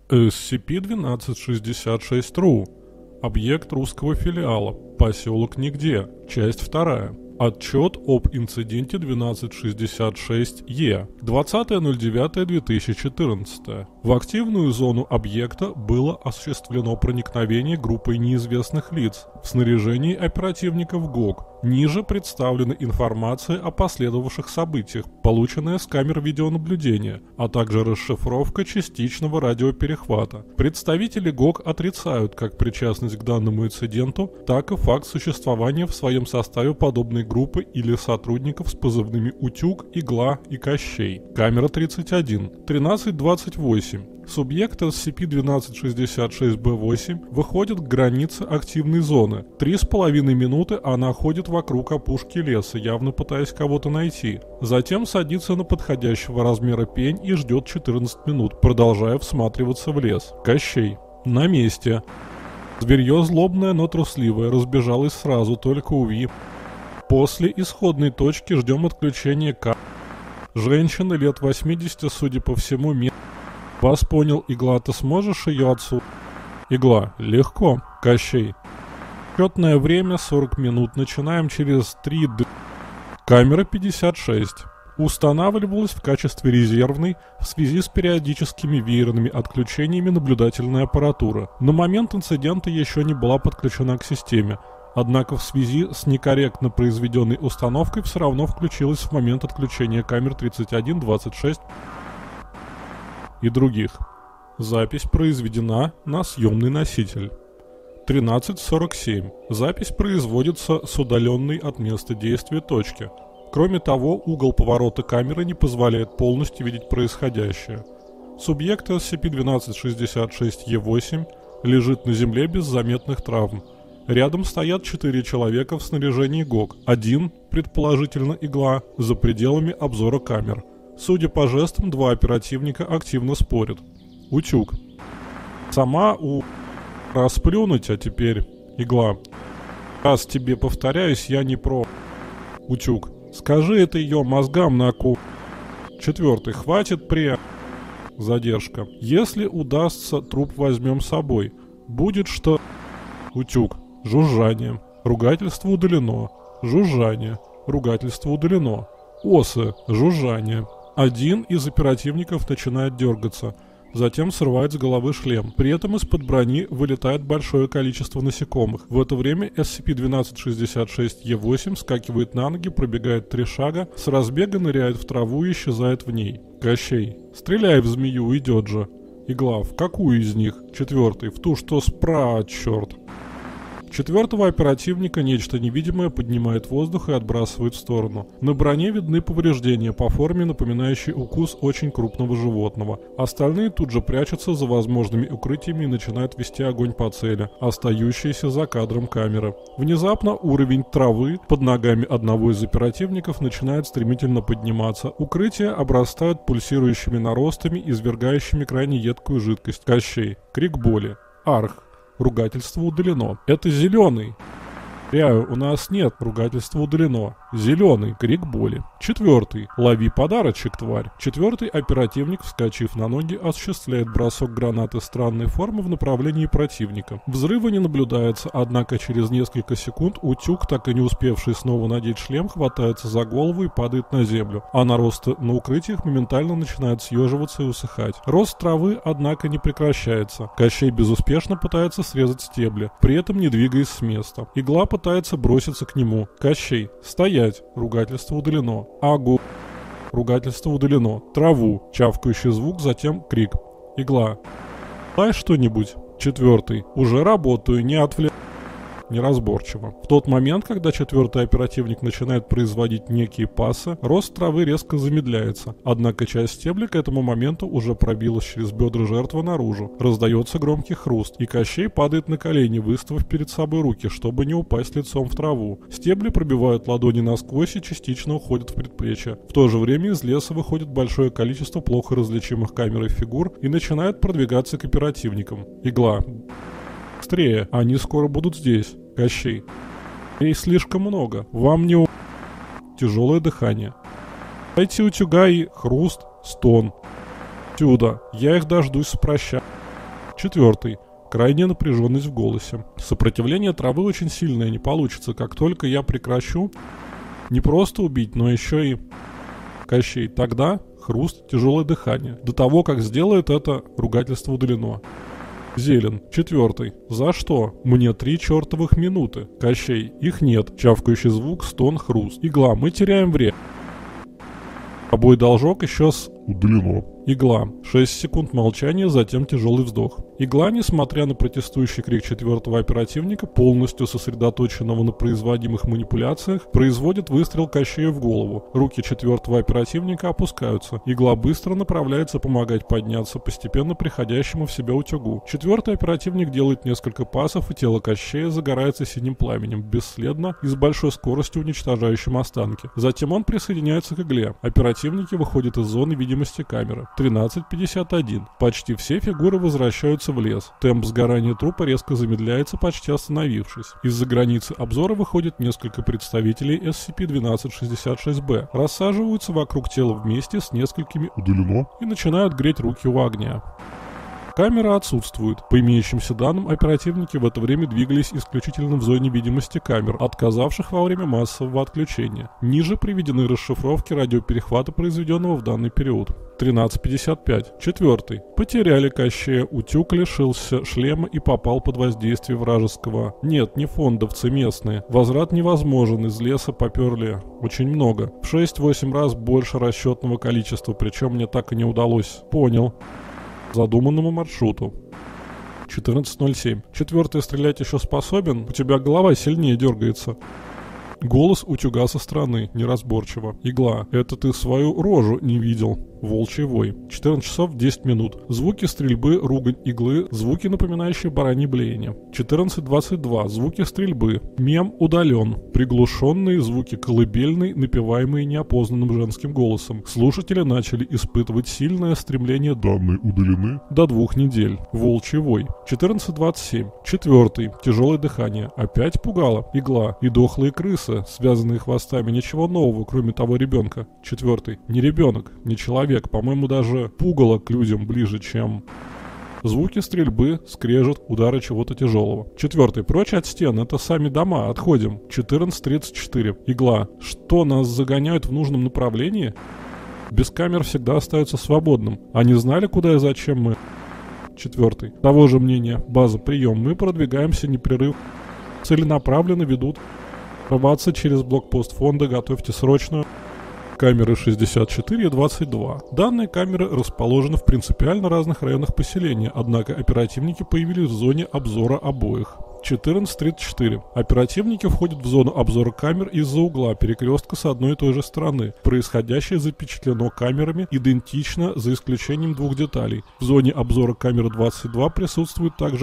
SCP-1266-RU. Объект русского филиала. Поселок Нигде. Часть 2. Отчет об инциденте 1266-Е. 20.09.2014. В активную зону объекта было осуществлено проникновение группой неизвестных лиц в снаряжении оперативников ГОК. Ниже представлена информация о последовавших событиях, полученная с камер видеонаблюдения, а также расшифровка частичного радиоперехвата. Представители ГОК отрицают как причастность к данному инциденту, так и факт существования в своем составе подобной группы или сотрудников с позывными «Утюг», «Игла» и «Кощей». Камера 31. 13:28. Субъект SCP-1266-B8 выходит к границе активной зоны. 3,5 минуты она ходит вокруг опушки леса, явно пытаясь кого-то найти. Затем садится на подходящего размера пень и ждет 14 минут, продолжая всматриваться в лес. Кощей. На месте. Зверье злобное, но трусливое, разбежалось сразу, только уви. После исходной точки ждем отключения К. Женщина лет 80, судя по всему, Вас понял, Игла, ты сможешь ее отсюда? Игла. Легко. Кощей. Счетное время 40 минут. Начинаем через 3 Камера 56. Устанавливалась в качестве резервной в связи с периодическими веерными отключениями наблюдательной аппаратуры. На момент инцидента еще не была подключена к системе. Однако в связи с некорректно произведенной установкой все равно включилась в момент отключения камер 31, 26 и других. Запись произведена на съемный носитель. 13:47. Запись производится с удаленной от места действия точки. Кроме того, угол поворота камеры не позволяет полностью видеть происходящее. Субъект SCP-1266-E8 лежит на земле без заметных травм. Рядом стоят 4 человека в снаряжении ГОК. Один, предположительно Игла, за пределами обзора камер. Судя по жестам, 2 оперативника активно спорят. Утюг. Сама расплюнуть, а теперь Игла. Раз тебе повторяюсь, я не про. Утюг. Скажи это ее мозгам на ку. 4. Хватит Задержка. Если удастся, труп возьмем с собой. Будет что... Утюг. Жужжание. Ругательство удалено. Жужжание. Ругательство удалено. Осы. Жужжание. Один из оперативников начинает дергаться. Затем срывает с головы шлем. При этом из-под брони вылетает большое количество насекомых. В это время SCP-1266-E8 скакивает на ноги, пробегает 3 шага, с разбега ныряет в траву и исчезает в ней. Кощей. Стреляй в змею, идет же. Игла. В какую из них? 4. В ту, что черт. 4-го оперативника нечто невидимое поднимает в воздух и отбрасывает в сторону. На броне видны повреждения по форме, напоминающие укус очень крупного животного. Остальные тут же прячутся за возможными укрытиями и начинают вести огонь по цели, остающиеся за кадром камеры. Внезапно уровень травы под ногами одного из оперативников начинает стремительно подниматься. Укрытия обрастают пульсирующими наростами, извергающими крайне едкую жидкость. Кощей. Крик боли. Арх. Ругательство удалено. Это зеленый. У нас нет. Ругательство удалено. Зеленый. Крик боли. 4. Лови подарочек, тварь. 4-й оперативник, вскочив на ноги, осуществляет бросок гранаты странной формы в направлении противника. Взрыва не наблюдается, однако через несколько секунд утюг, так и не успевший снова надеть шлем, хватается за голову и падает на землю, а наросты на укрытиях моментально начинают съеживаться и усыхать. Рост травы, однако, не прекращается. Кощей безуспешно пытается срезать стебли, при этом не двигаясь с места. Игла пытается броситься к нему. Кощей. Стоять. Ругательство удалено. Агу. Ругательство удалено. Траву. Чавкающий звук, затем крик. Игла. Дай что-нибудь. 4. Уже работаю, не отвлек. Неразборчиво. В тот момент, когда 4-й оперативник начинает производить некие пассы, рост травы резко замедляется. Однако часть стебля к этому моменту уже пробилась через бедра жертвы наружу. Раздается громкий хруст, и Кощей падает на колени, выставив перед собой руки, чтобы не упасть лицом в траву. Стебли пробивают ладони насквозь и частично уходят в предплечье. В то же время из леса выходит большое количество плохо различимых камерой фигур и начинает продвигаться к оперативникам. Игла. Быстрее, они скоро будут здесь. Кощей. Ей слишком много. Вам не Тяжелое дыхание. Дайте утюга и хруст, стон. Сюда. Я их дождусь с проща. 4. Крайняя напряженность в голосе. Сопротивление травы очень сильное, не получится. Как только я прекращу, не просто убить, но еще и... Кощей. Тогда хруст, тяжелое дыхание. До того, как сделает это, ругательство удалено. Зелен. 4. За что? Мне 3 чертовых минуты. Кощей. Их нет. Чавкающий звук, стон, хруст. Игла. Мы теряем время. Обой должок еще с... Удалено. Игла. 6 секунд молчания, затем тяжелый вздох. Игла, несмотря на протестующий крик 4-го оперативника, полностью сосредоточенного на производимых манипуляциях, производит выстрел Кощею в голову. Руки 4-го оперативника опускаются. Игла быстро направляется помогать подняться постепенно приходящему в себя утюгу. 4-й оперативник делает несколько пасов, и тело Кощея загорается синим пламенем, бесследно и с большой скоростью уничтожающим останки. Затем он присоединяется к игле. Оперативники выходят из зоны видимости камеры. 13:51. Почти все фигуры возвращаются в лес. Темп сгорания трупа резко замедляется, почти остановившись. Из-за границы обзора выходит несколько представителей SCP-1266-B, рассаживаются вокруг тела вместе с несколькими Удалено. и начинают греть руки у огня. Камера отсутствует. По имеющимся данным, оперативники в это время двигались исключительно в зоне видимости камер, отказавших во время массового отключения. Ниже приведены расшифровки радиоперехвата, произведенного в данный период. 13:55. 4. Потеряли Кощея, утюг лишился шлема и попал под воздействие вражеского. Нет, не фондовцы местные. Возврат невозможен, из леса поперли очень много. В 6-8 раз больше расчетного количества, причем мне так и не удалось. Понял. Задуманному маршруту. 14:07. 4. Стрелять еще способен? У тебя голова сильнее дергается. Голос утюга со стороны, неразборчиво. Игла. Это ты свою рожу не видел. Волчий вой. 14 часов 10 минут. Звуки стрельбы, ругань иглы, звуки, напоминающие баранье блеяние. 14:22. Звуки стрельбы. Мем удален. Приглушенные звуки колыбельной, напеваемые неопознанным женским голосом. Слушатели начали испытывать сильное стремление Данные удалены. до 2 недель. Волчий вой. 14:27. 4. Тяжелое дыхание. Опять пугало. Игла. И дохлые крысы, связанные хвостами. Ничего нового, кроме того ребенка. 4. Не ребенок, не человек. По-моему, даже пугало к людям ближе, чем... Звуки стрельбы, скрежет, удары чего-то тяжелого. 4. Прочь от стен, это сами дома, отходим. 14:34. Игла. Что, нас загоняют в нужном направлении? Без камер всегда остается свободным. Они знали, куда и зачем мы? 4. Того же мнения. База, прием. Мы продвигаемся непрерыв. Целенаправленно ведут. Рваться через блокпост фонда. Готовьте срочную. Камеры 64 и 22. Данные камеры расположены в принципиально разных районах поселения, однако оперативники появились в зоне обзора обоих. 14:34. Оперативники входят в зону обзора камер из-за угла перекрестка с одной и той же стороны. Происходящее запечатлено камерами идентично, за исключением 2 деталей. В зоне обзора камеры 22 присутствует также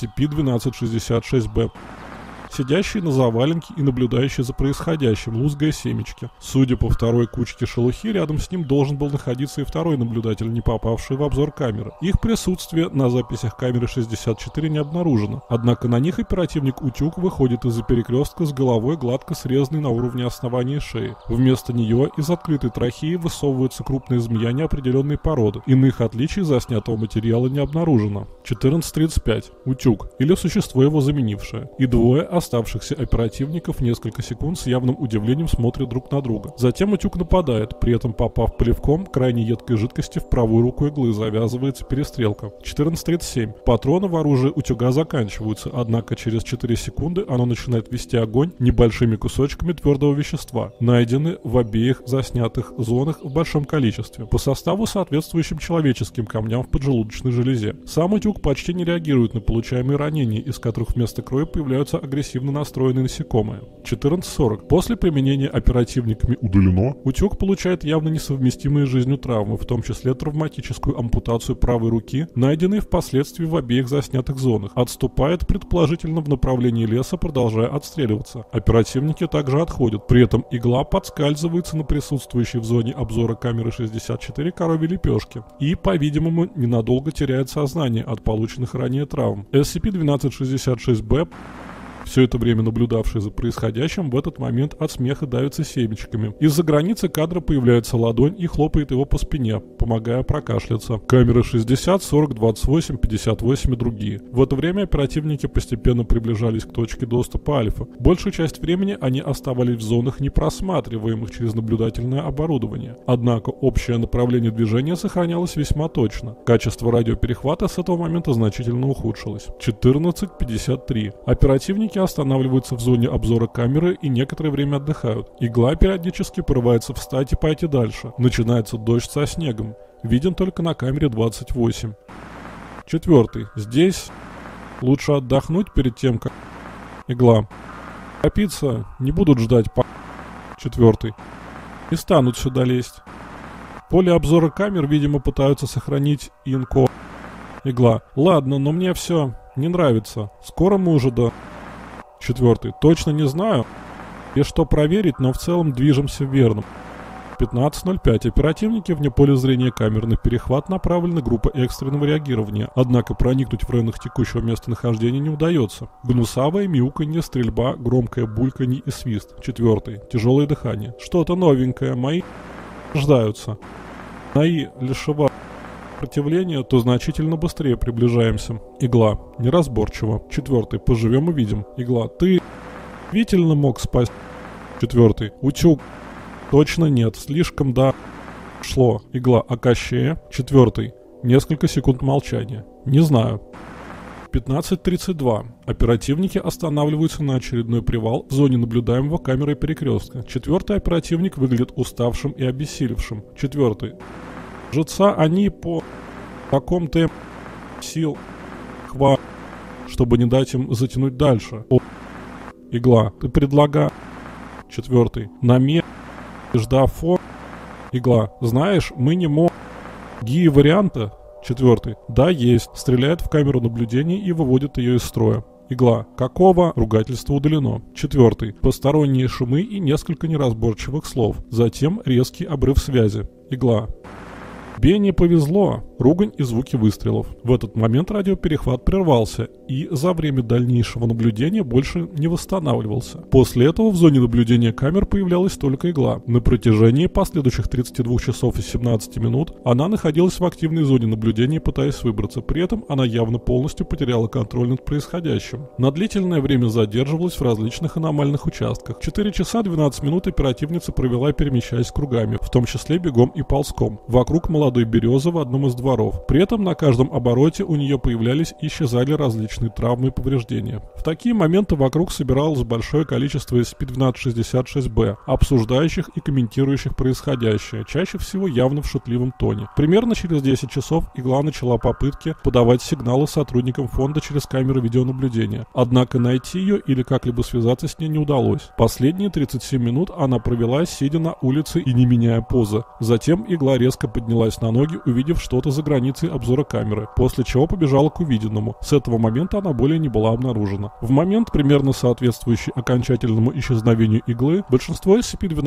SCP-1266-B, сидящий на заваленке и наблюдающий за происходящим, лузгая семечки. Судя по второй кучке шелухи, рядом с ним должен был находиться и второй наблюдатель, не попавший в обзор камеры. Их присутствие на записях камеры 64 не обнаружено, однако на них оперативник Утюг выходит из-за перекрестка с головой, гладко срезанной на уровне основания шеи. Вместо нее из открытой трахеи высовывается крупная змея неопределенной породы. Иных отличий заснятого материала не обнаружено. 14:35. Утюг, или существо его заменившее. И двое оставшихся оперативников несколько секунд с явным удивлением смотрят друг на друга. Затем утюг нападает, при этом попав плевком крайне едкой жидкости в правую руку иглы, завязывается перестрелка. 14:37. Патроны в оружии утюга заканчиваются, однако через 4 секунды оно начинает вести огонь небольшими кусочками твердого вещества, найдены в обеих заснятых зонах в большом количестве, по составу соответствующим человеческим камням в поджелудочной железе. Сам утюг почти не реагирует на получаемые ранения, из которых вместо крови появляются агрессивные настроенные насекомые. 14:40. После применения оперативниками Удалено. утюг получает явно несовместимые с жизнью травмы, в том числе травматическую ампутацию правой руки, найденной впоследствии в обеих заснятых зонах. Отступает, предположительно, в направлении леса, продолжая отстреливаться. Оперативники также отходят. При этом игла подскальзывается на присутствующей в зоне обзора камеры 64 коровьей лепешки и, по-видимому, ненадолго теряет сознание от полученных ранее травм. SCP-1266-B все это время наблюдавший за происходящим, в этот момент от смеха давится семечками. Из-за границы кадра появляется ладонь и хлопает его по спине, помогая прокашляться. Камеры 60, 40, 28, 58 и другие. В это время оперативники постепенно приближались к точке доступа Альфа. Большую часть времени они оставались в зонах, не просматриваемых через наблюдательное оборудование. Однако общее направление движения сохранялось весьма точно. Качество радиоперехвата с этого момента значительно ухудшилось. 14:53. Оперативники останавливаются в зоне обзора камеры и некоторое время отдыхают. Игла периодически порывается встать и пойти дальше. Начинается дождь со снегом. Виден только на камере 28. 4. Здесь лучше отдохнуть перед тем, как... Игла. Копиться не будут ждать по... 4. Не станут сюда лезть. Поле обзора камер, видимо, пытаются сохранить инко. Игла. Ладно, но мне все не нравится. Скоро мы уже до... 4. Точно не знаю. И что проверить, но в целом движемся верно. 15:05. Оперативники вне поля зрения камер. На перехват направлена группа экстренного реагирования. Однако проникнуть в районах текущего местонахождения не удается. Гнусавое мяуканье, стрельба, громкое бульканье и свист. 4. Тяжелое дыхание. Что-то новенькое. Мои рождаются. Мои лишева сопротивления, то значительно быстрее приближаемся. Игла. Неразборчиво. 4. Поживем и видим. Игла. Ты действительно мог спасти? 4. Утюг. Точно нет. Слишком шло. Игла. А Кощея? 4. Несколько секунд молчания. Не знаю. 15:32. Оперативники останавливаются на очередной привал в зоне наблюдаемого камерой перекрестка. 4. оперативник выглядит уставшим и обессилевшим. 4. Жреца они по таком-то сил хватит, чтобы не дать им затянуть дальше. Игла. Ты предлагаешь? 4. Намер. Ждафо. Игла. Знаешь, мы не можем. Гии варианта. 4. Да, есть. Стреляет в камеру наблюдения и выводит ее из строя. Игла. Какого? Ругательство удалено. 4. Посторонние шумы и несколько неразборчивых слов. Затем резкий обрыв связи. Игла. Тебе не повезло. Ругань и звуки выстрелов. В этот момент радиоперехват прервался и за время дальнейшего наблюдения больше не восстанавливался. После этого в зоне наблюдения камер появлялась только игла. На протяжении последующих 32 часов и 17 минут она находилась в активной зоне наблюдения, пытаясь выбраться. При этом она явно полностью потеряла контроль над происходящим. На длительное время задерживалась в различных аномальных участках. 4 часа 12 минут оперативница провела, перемещаясь кругами, в том числе бегом и ползком, вокруг молодой березы в одном из дворов. При этом на каждом обороте у нее появлялись и исчезали различные травмы и повреждения. В такие моменты вокруг собиралось большое количество SCP-1266-B, обсуждающих и комментирующих происходящее, чаще всего явно в шутливом тоне. Примерно через 10 часов игла начала попытки подавать сигналы сотрудникам фонда через камеры видеонаблюдения. Однако найти ее или как-либо связаться с ней не удалось. Последние 37 минут она провела, сидя на улице и не меняя позы. Затем игла резко поднялась на ноги, увидев что-то за границей обзора камеры, после чего побежала к увиденному. С этого момента она более не была обнаружена. В момент, примерно соответствующий окончательному исчезновению иглы, большинство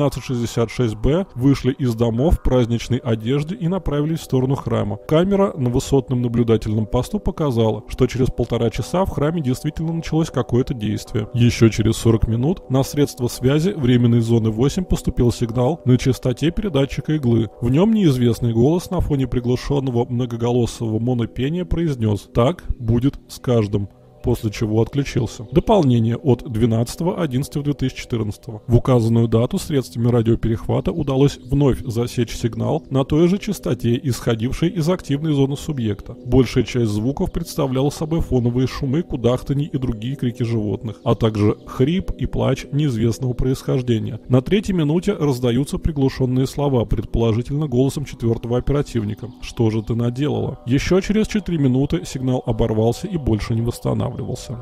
SCP-1266-B вышли из домов в праздничной одежде и направились в сторону храма. Камера на высотном наблюдательном посту показала, что через 1,5 часа в храме действительно началось какое-то действие. Еще через 40 минут на средства связи временной зоны 8 поступил сигнал на частоте передатчика иглы. В нем неизвестный голос на фоне приглушенного многоголосого монопения произнес «Так будет с каждым», после чего отключился. Дополнение от 12.11.2014. В указанную дату средствами радиоперехвата удалось вновь засечь сигнал на той же частоте, исходившей из активной зоны субъекта. Большая часть звуков представляла собой фоновые шумы, кудахтанье и другие крики животных, а также хрип и плач неизвестного происхождения. На 3-й минуте раздаются приглушенные слова, предположительно голосом 4-го оперативника. «Что же ты наделала?» Еще через 4 минуты сигнал оборвался и больше не восстанавливался.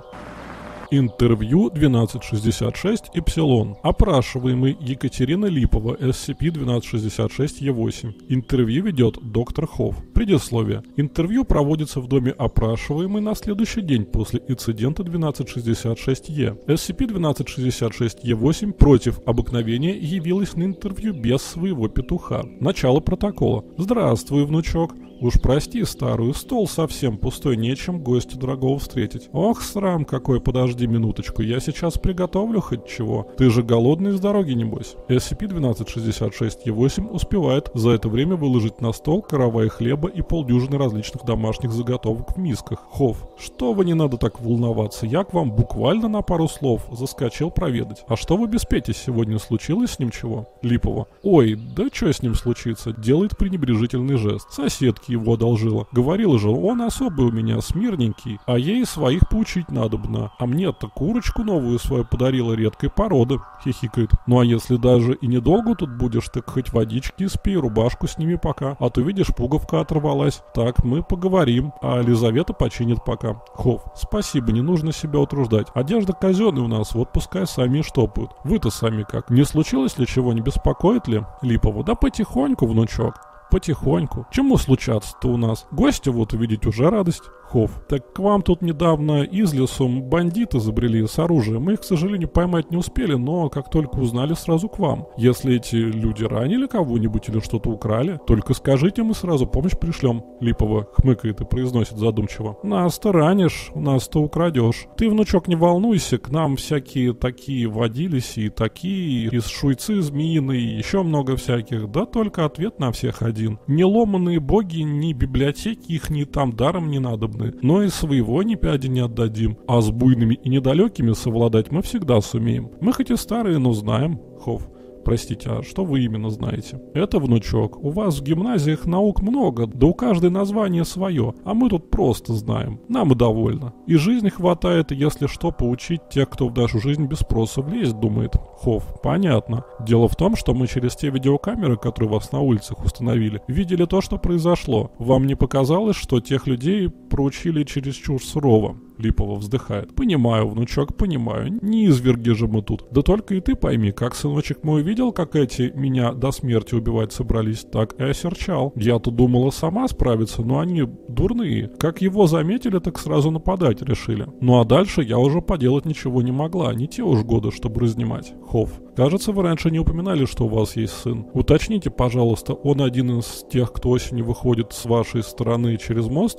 Интервью 1266 Эпсилон. Опрашиваемый Екатерина Липова, SCP-1266-E8. Интервью ведет доктор Хофф. Предисловие. Интервью проводится в доме опрашиваемой на следующий день после инцидента 1266-E. SCP-1266-E8 против обыкновения явилась на интервью без своего петуха. Начало протокола. Здравствуй, внучок. Уж прости старую, стол совсем пустой, нечем гостя дорогого встретить. Ох, срам какой, подожди минуточку, я сейчас приготовлю хоть чего. Ты же голодный с дороги, небось. SCP-1266-E8 успевает за это время выложить на стол каравай хлеба и полдюжины различных домашних заготовок в мисках. Хофф, что вы не надо так волноваться, я к вам буквально на пару слов заскочил проведать. А что вы без Пети сегодня, случилось с ним чего? Липова. Ой, да что с ним случится? Делает пренебрежительный жест. Соседки его одолжила. Говорила же, он особый у меня, смирненький, а ей своих поучить надобно. А мне-то курочку новую свою подарила редкой породы. Хихикает. Ну а если даже и недолго тут будешь, так хоть водички спи, рубашку сними пока. А то видишь, пуговка оторвалась. Так, мы поговорим, а Лизавета починит пока. Хофф, спасибо, не нужно себя утруждать. Одежда казенная у нас, вот пускай сами и штопают. Вы-то сами как? Не случилось ли чего, не беспокоит ли? Липова, да потихоньку, внучок. Потихоньку. Чему случаться-то у нас? Гостя вот увидеть уже радость. Хофф. Так к вам тут недавно из лесу бандиты забрели с оружием. Мы их, к сожалению, поймать не успели, но как только узнали, сразу к вам. Если эти люди ранили кого-нибудь или что-то украли, только скажите, мы сразу помощь пришлем. Липова хмыкает и произносит задумчиво. Нас-то ранишь, нас-то украдешь. Ты, внучок, не волнуйся, к нам всякие такие водились и такие, из шуйцы змеиные, еще много всяких, да только ответ на всех один. Ни ломаные боги, ни библиотеки их ни там даром не надобны. Но и своего ни пяди не отдадим. А с буйными и недалекими совладать мы всегда сумеем. Мы хоть и старые, но знаем. Хофф. Простите, а что вы именно знаете? Это, внучок, у вас в гимназиях наук много, да у каждой название свое, а мы тут просто знаем. Нам и довольно. И жизни хватает, если что, поучить тех, кто в нашу жизнь без спроса влезет, думает. Хофф, понятно. Дело в том, что мы через те видеокамеры, которые вас на улицах установили, видели то, что произошло. Вам не показалось, что тех людей проучили чересчур сурово? Липова вздыхает. Понимаю, внучок, понимаю. Не изверги же мы тут. Да только и ты пойми, как сыночек мой видел, как эти меня до смерти убивать собрались, так и осерчал. Я-то думала сама справиться, но они дурные. Как его заметили, так сразу нападать решили. Ну а дальше я уже поделать ничего не могла. Не те уж годы, чтобы разнимать. Хофф. Кажется, вы раньше не упоминали, что у вас есть сын. Уточните, пожалуйста, он один из тех, кто осенью выходит с вашей стороны через мост?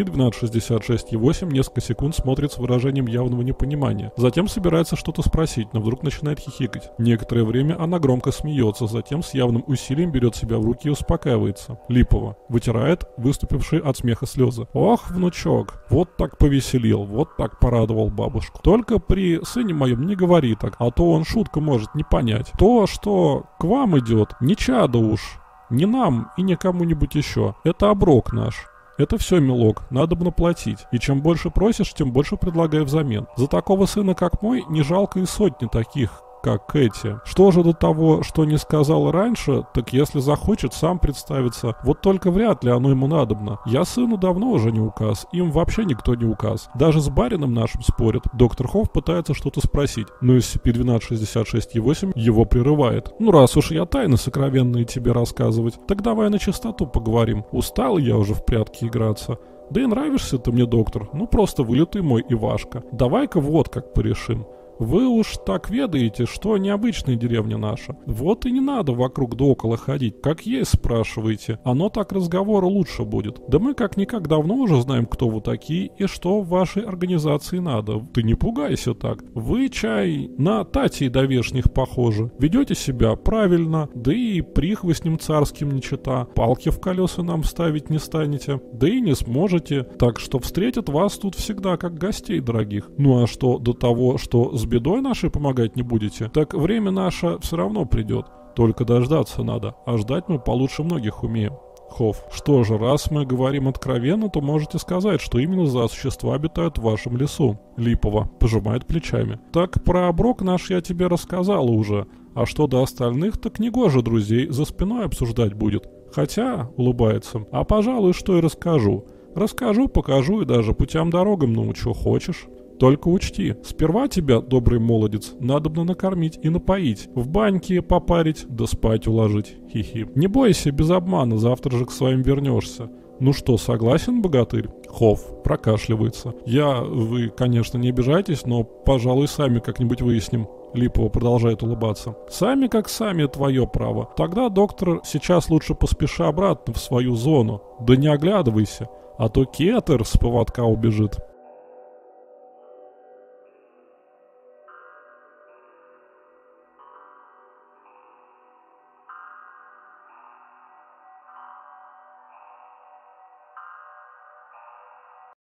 SCP-1266-E8 несколько секунд смотрит с выражением явного непонимания. Затем собирается что-то спросить, но вдруг начинает хихикать. Некоторое время она громко смеется, затем с явным усилием берет себя в руки и успокаивается. Липова. Вытирает выступившие от смеха слезы. Ох, внучок, вот так повеселил, вот так порадовал бабушку. Только при сыне моем не говори так, а то он шутка может не понять. То, что к вам идет, не чадо уж. Не нам и не кому-нибудь еще. Это оброк наш. Это все, милок, надобно платить. И чем больше просишь, тем больше предлагаю взамен. За такого сына, как мой, не жалко и сотни таких, как эти. Что же до того, что не сказал раньше, так если захочет, сам представится. Вот только вряд ли оно ему надобно. Я сыну давно уже не указ, им вообще никто не указ. Даже с барином нашим спорят. Доктор Хофф пытается что-то спросить, но SCP-1266-E8 его прерывает. Ну раз уж я тайны сокровенные тебе рассказывать, так давай на чистоту поговорим. Устал я уже в прятки играться. Да и нравишься ты мне, доктор, ну просто вылитый мой Ивашка. Давай-ка вот как порешим. Вы уж так ведаете, что необычная деревня наша. Вот и не надо вокруг да около ходить, как есть спрашиваете. Оно так разговору лучше будет. Да мы как-никак давно уже знаем, кто вы такие и что в вашей организации надо. Ты не пугайся так. Вы, чай, на татей довешних похожи. Ведете себя правильно, да и прихвостнем царским не чета. Палки в колеса нам ставить не станете, да и не сможете. Так что встретят вас тут всегда как гостей дорогих. Ну а что до того, что с бедой нашей помогать не будете, так время наше все равно придет. Только дождаться надо, а ждать мы получше многих умеем. Хофф. Что же, раз мы говорим откровенно, то можете сказать, что именно за существа обитают в вашем лесу. Липова. Пожимает плечами. Так про оброк наш я тебе рассказала уже. А что до остальных, так негоже друзей за спиной обсуждать будет. Хотя, улыбается, а пожалуй, что и расскажу. Расскажу, покажу и даже путям дорогам научу, хочешь? Только учти, сперва тебя, добрый молодец, надобно накормить и напоить, в баньке попарить, да спать уложить. Хи-хи. Не бойся, без обмана, завтра же к своим вернешься. Ну что, согласен, богатырь? Хофф прокашливается. Вы, конечно, не обижайтесь, но, пожалуй, сами как-нибудь выясним. Липова продолжает улыбаться. Сами как сами, твое право. Тогда, доктор, сейчас лучше поспеши обратно в свою зону. Да не оглядывайся, а то кетер с поводка убежит.